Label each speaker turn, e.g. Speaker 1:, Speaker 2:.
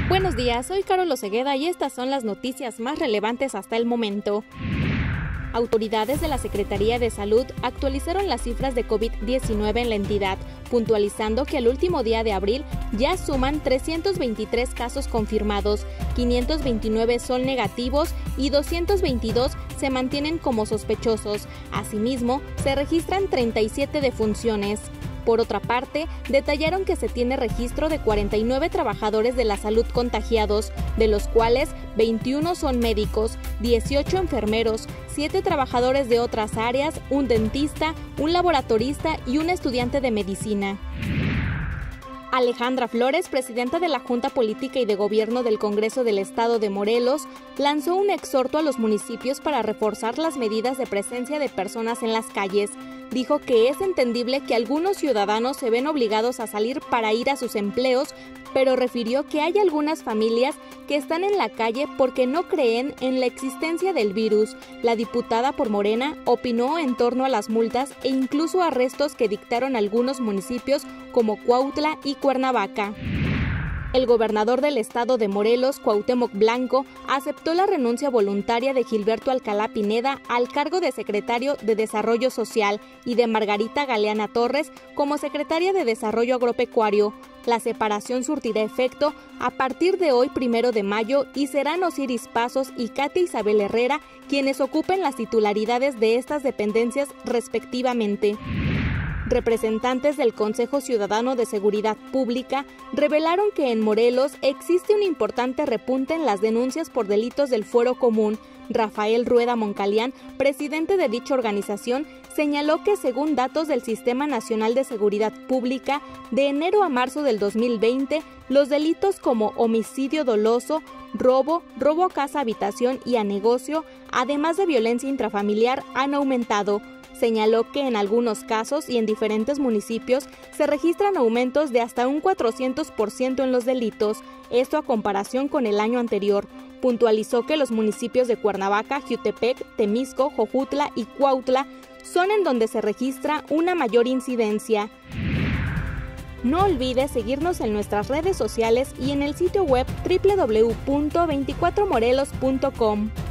Speaker 1: Buenos días, soy Carol Osegueda y estas son las noticias más relevantes hasta el momento. Autoridades de la Secretaría de Salud actualizaron las cifras de COVID-19 en la entidad, puntualizando que al último día de abril ya suman 323 casos confirmados, 529 son negativos y 222 se mantienen como sospechosos. Asimismo, se registran 37 defunciones. Por otra parte, detallaron que se tiene registro de 49 trabajadores de la salud contagiados, de los cuales 21 son médicos, 18 enfermeros, 7 trabajadores de otras áreas, un dentista, un laboratorista y un estudiante de medicina. Alejandra Flores, presidenta de la Junta Política y de Gobierno del Congreso del Estado de Morelos, lanzó un exhorto a los municipios para reforzar las medidas de presencia de personas en las calles. Dijo que es entendible que algunos ciudadanos se ven obligados a salir para ir a sus empleos, pero refirió que hay algunas familias que están en la calle porque no creen en la existencia del virus. La diputada por Morena opinó en torno a las multas e incluso arrestos que dictaron algunos municipios como Cuautla y Cuernavaca. El gobernador del estado de Morelos, Cuauhtémoc Blanco, aceptó la renuncia voluntaria de Gilberto Alcalá Pineda al cargo de secretario de Desarrollo Social y de Margarita Galeana Torres como secretaria de Desarrollo Agropecuario. La separación surtirá efecto a partir de hoy, 1 de mayo, y serán Osiris Pasos y Katia Isabel Herrera quienes ocupen las titularidades de estas dependencias respectivamente. Representantes del Consejo Ciudadano de Seguridad Pública revelaron que en Morelos existe un importante repunte en las denuncias por delitos del fuero común. Rafael Rueda Moncalián, presidente de dicha organización, señaló que según datos del Sistema Nacional de Seguridad Pública, de enero a marzo del 2020, los delitos como homicidio doloso, robo a casa, habitación y a negocio, además de violencia intrafamiliar, han aumentado. Señaló que en algunos casos y en diferentes municipios se registran aumentos de hasta un 400% en los delitos, esto a comparación con el año anterior. Puntualizó que los municipios de Cuernavaca, Jiutepec, Temisco, Jojutla y Cuautla son en donde se registra una mayor incidencia. No olvides seguirnos en nuestras redes sociales y en el sitio web www.24morelos.com.